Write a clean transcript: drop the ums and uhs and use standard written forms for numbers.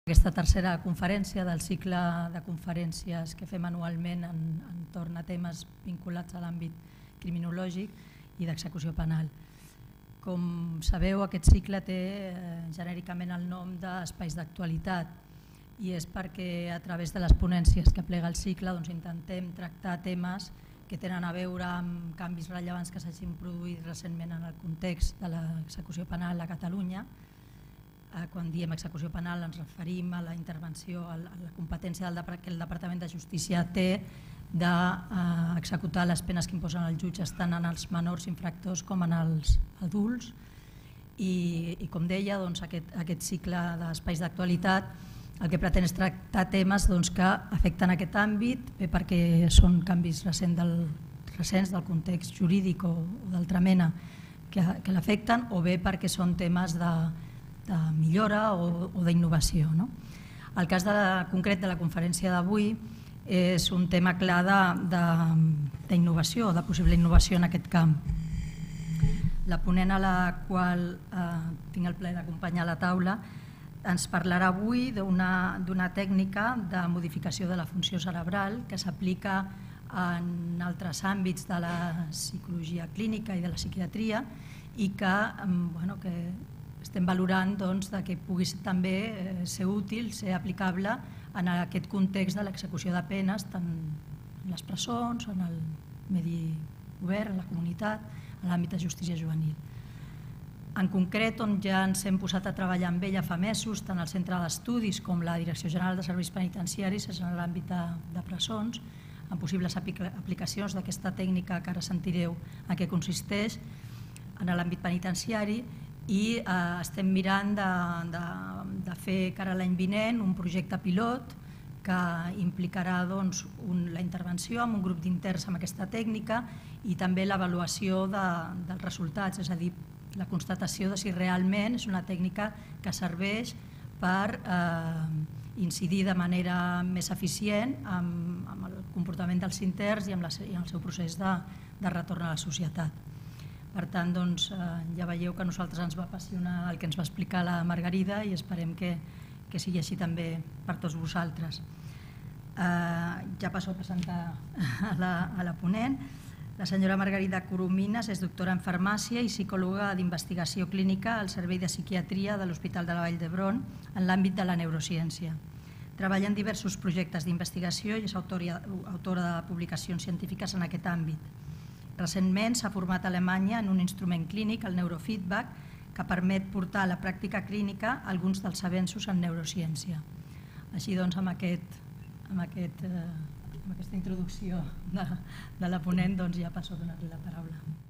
Aquesta tercera conferència del cicle de conferències que fem anualment entorn a temes vinculats a l'àmbit criminològic i d'execució penal. Com sabeu, aquest cicle té genèricament el nom d'Espais d'actualitat i és perquè a través de les ponències que plega el cicle intentem tractar temes que tenen a veure amb canvis rellevants que s'hagin produït recentment en el context de l'execució penal a Catalunya. Quan diem execució penal ens referim a la intervenció, a la competència que el Departament de Justícia té d'executar les penes que imposen els jutges tant en els menors infractors com en els adults. I com deia, aquest cicle d'espais d'actualitat el que pretén és tractar temes que afecten aquest àmbit, bé perquè són canvis recents del context jurídic o d'altra mena que l'afecten, o bé perquè són temes de millora o d'innovació. El cas concret de la conferència d'avui és un tema clar d'innovació, de possible innovació en aquest camp. La ponent a la qual tinc el plaer d'acompanyar a la taula ens parlarà avui d'una tècnica de modificació de la funció cerebral que s'aplica en altres àmbits de la psicologia clínica i de la psiquiatria i que estem valorant que pugui també ser útil, ser aplicable en aquest context de l'execució de penes tant en les presons, en el medi obert, en la comunitat, en l'àmbit de justícia juvenil. En concret, on ja ens hem posat a treballar amb ella fa mesos, tant el Centre d'Estudis com la Direcció General de Serveis Penitenciaris, és en l'àmbit de presons, amb possibles aplicacions d'aquesta tècnica que ara sentireu en què consisteix en l'àmbit penitenciari, i estem mirant de fer cara a l'any vinent un projecte pilot que implicarà la intervenció amb un grup d'interns amb aquesta tècnica i també l'avaluació dels resultats, és a dir, la constatació de si realment és una tècnica que serveix per incidir de manera més eficient amb el comportament dels interns i amb el seu procés de retorn a la societat. Per tant, ja veieu que a nosaltres ens va apassionar el que ens va explicar la Margarida i esperem que sigui així també per tots vosaltres. Ja passo a presentar a la ponent. La senyora Margarida Coromines és doctora en farmàcia i psicòloga d'investigació clínica al Servei de Psiquiatria de l'Hospital de la Vall d'Hebron en l'àmbit de la neurociència. Treballa en diversos projectes d'investigació i és autora de publicacions científiques en aquest àmbit. Recentment s'ha format a Alemanya en un instrument clínic, el neurofeedback, que permet portar a la pràctica clínica alguns dels avenços en neurociència. Així doncs, amb aquesta introducció de la ponent, ja passo a donar-li la paraula.